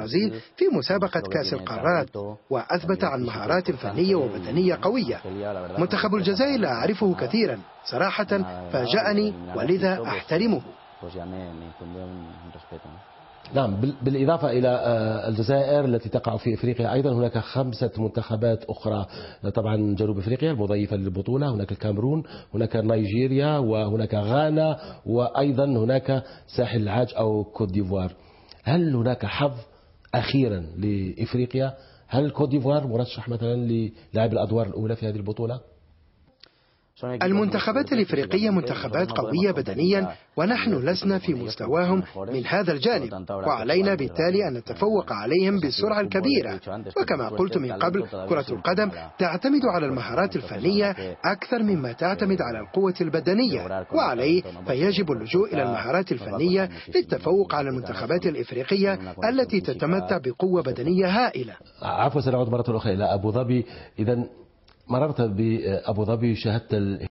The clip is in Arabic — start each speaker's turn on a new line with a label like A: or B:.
A: البرازيل في مسابقة كأس القارات، وأثبت عن مهارات فنية وبدنية قوية. منتخب الجزائر لا أعرفه كثيرا صراحة، فاجأني ولذا أحترمه.
B: نعم، بالإضافة إلى الجزائر التي تقع في إفريقيا، أيضا هناك 5 منتخبات أخرى، طبعا جنوب إفريقيا المضيفة للبطولة، هناك الكاميرون، هناك نيجيريا، وهناك غانا، وأيضا هناك ساحل العاج أو كوت ديفوار. هل هناك حظ أخيرا لإفريقيا؟ هل كوت ديفوار مرشح مثلا للعب الأدوار الأولى في هذه البطولة؟
A: المنتخبات الإفريقية منتخبات قوية بدنيا، ونحن لسنا في مستواهم من هذا الجانب، وعلينا بالتالي أن نتفوق عليهم بالسرعة الكبيرة. وكما قلت من قبل، كرة القدم تعتمد على المهارات الفنية أكثر مما تعتمد على القوة البدنية، وعليه فيجب اللجوء إلى المهارات الفنية للتفوق على المنتخبات الإفريقية التي تتمتع بقوة بدنية هائلة.
B: عفوا، سنعود مرة أخرى إلى أبو ظبي. إذا مررت بأبو ظبي، شاهدت